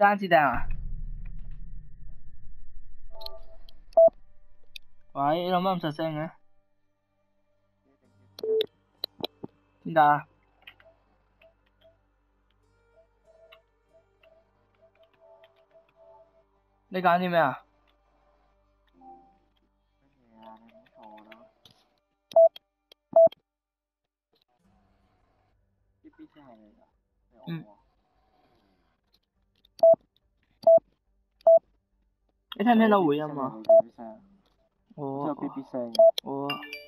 單子掟啊！喂，你做乜咁實聲嘅？點解啊？你揀啲咩啊？ 乜嘢啊？你唔好嘈啦。啲 B 先係你㗎，你我喎。 你聽唔聽到回音啊？ 我有 B B 聲。 我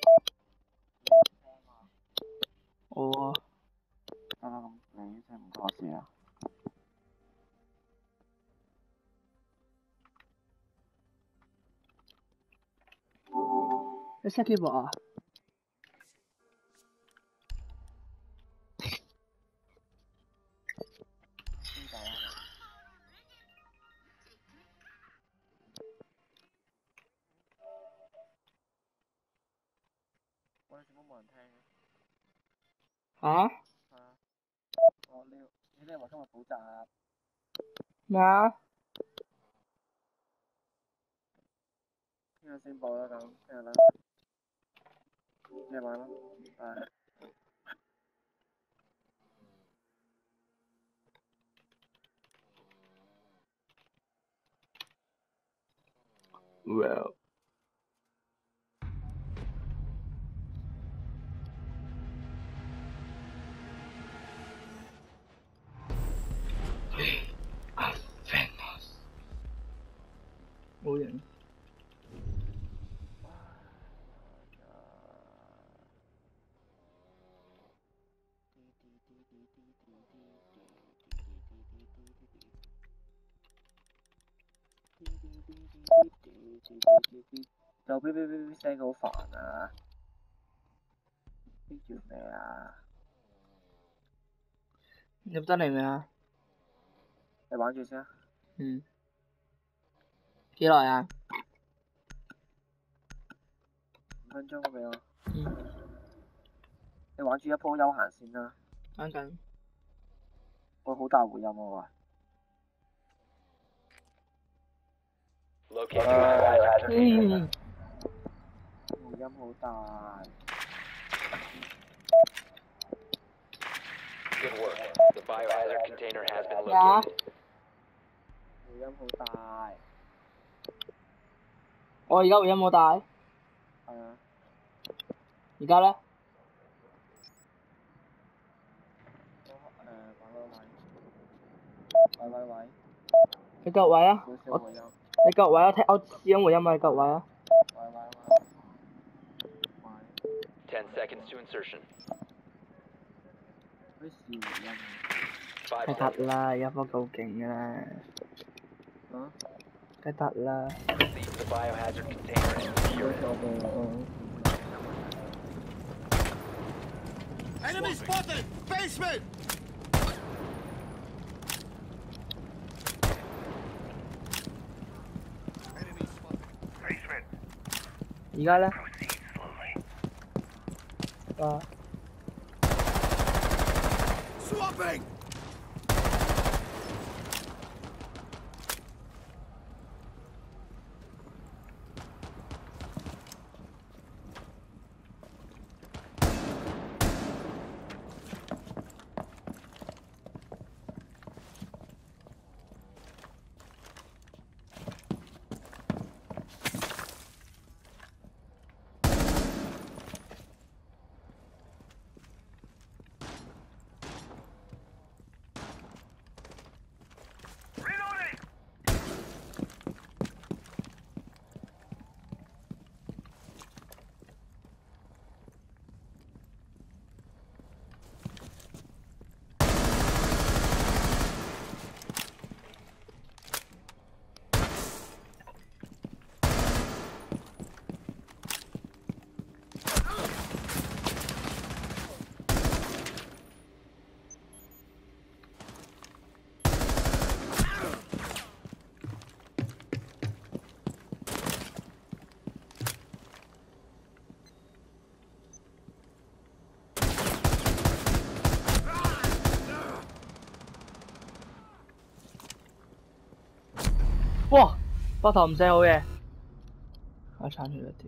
得啦，咁你聲唔關事啊。 你 set keyboard 啊？ 邊度啊？我哋做乜冇人聽嘅？ 嚇？ 係啊。你哋話今日補習。 咩啊？ 聽日先補啦，咁聽日啦。夜晚啦。係。 Well. I'm famous. 冇人。 就嗶嗶嗶聲好煩啊！邊叫咩啊？ 入得嚟未啊？ 你玩住先啊！ 嗯。幾耐啊 5分鐘俾我。 嗯。 你玩住一鋪休閒先啦。 玩緊。 喂，好大回音喎喂！ 嗯。 回音好大。 Good work. The biohazard container has been 咩啊？ located. 回音好大。 我而家回音冇大。 係啊。 而家咧？ 喂。 你夠位啊？ 少少回音。 你夠位啊？我試緊回音啊！你夠位啊？ 喂。 10 seconds to insertion. 可以試回音。 梗得啦，而家科夠勁㗎啦。 啊？ 梗得啦。 Proceed to the biohazard container and secure it. Enemy spotted! Basement! Enemy spotted. Basement. 而家咧？ Proceed slowly. 啊。 Swapping! 喂。 哇！膊頭唔使好嘢，我鏟佢啦屌！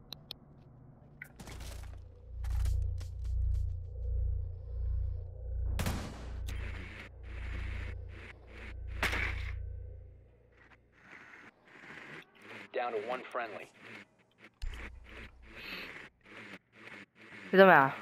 Down to one friendly. 你得未啊？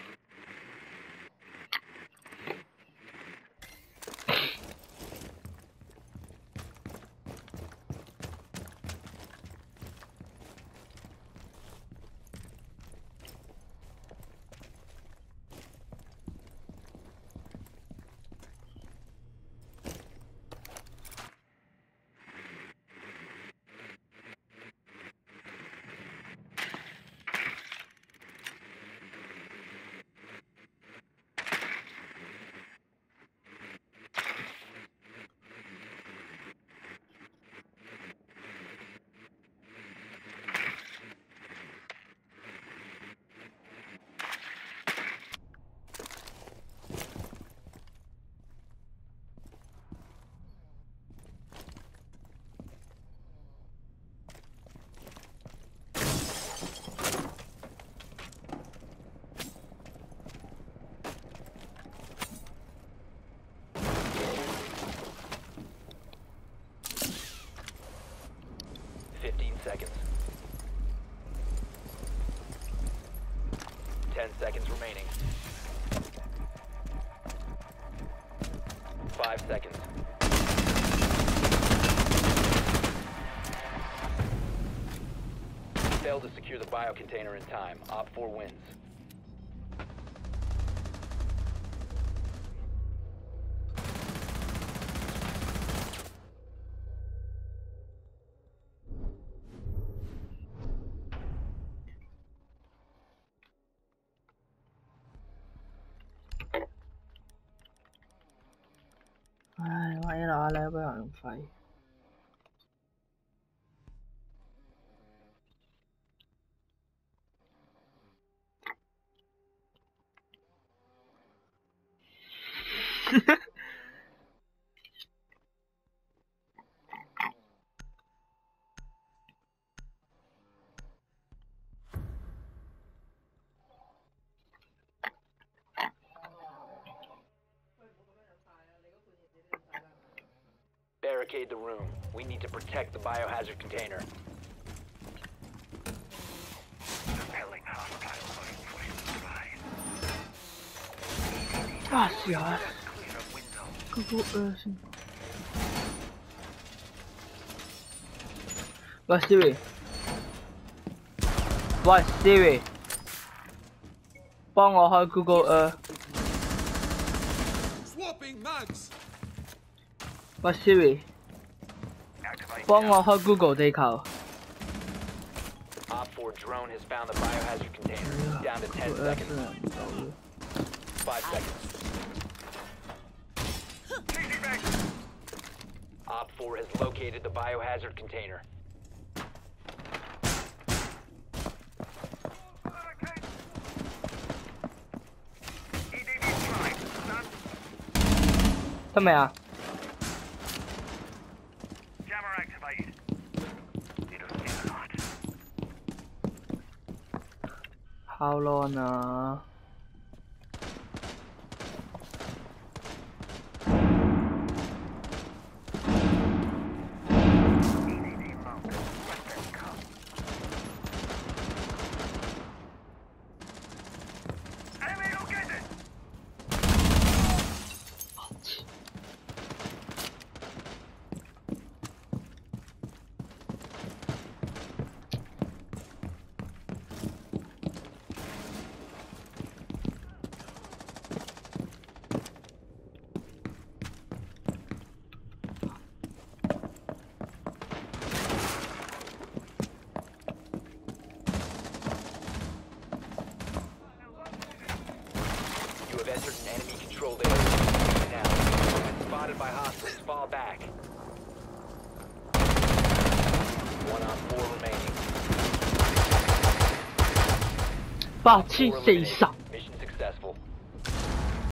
15 seconds. 10 seconds remaining. 5 seconds. Failed to secure the bio container in time. Op 4 wins. Ai, ngoại là ở đây bây giờ phải Barricade the room. We need to protect the biohazard container. Ah, ja. Google Earth.喂 Siri， 喂 Siri， 幫我開 Google Earth。 Swapping mags. 喂 Siri， 幫我開 Google 地球。 Op 4 drone has found the biohazard container. Down to 10 seconds. 5 seconds. Op 4 has located the biohazard container. Come here. Jammer activated. How long? You have entered an enemy-controlled area. Now, spotted by hostiles. Fall back. 1 on 4 remaining. 840